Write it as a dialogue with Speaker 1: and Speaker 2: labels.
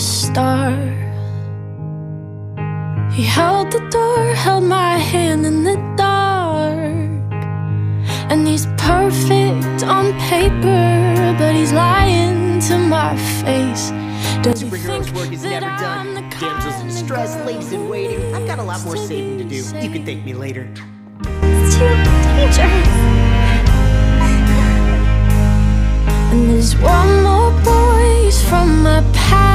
Speaker 1: start. He held the door, held my hand in the dark. And he's perfect on paper, but he's lying to my face. Does he think
Speaker 2: Superhero's work is
Speaker 1: that
Speaker 2: never
Speaker 1: I'm
Speaker 2: done.
Speaker 1: the
Speaker 2: Damsels in
Speaker 1: kind
Speaker 2: distress,
Speaker 1: that
Speaker 2: ladies in waiting. I've got a lot more saving to do. You can thank me later.
Speaker 1: It's too dangerous. And there's one more voice from my past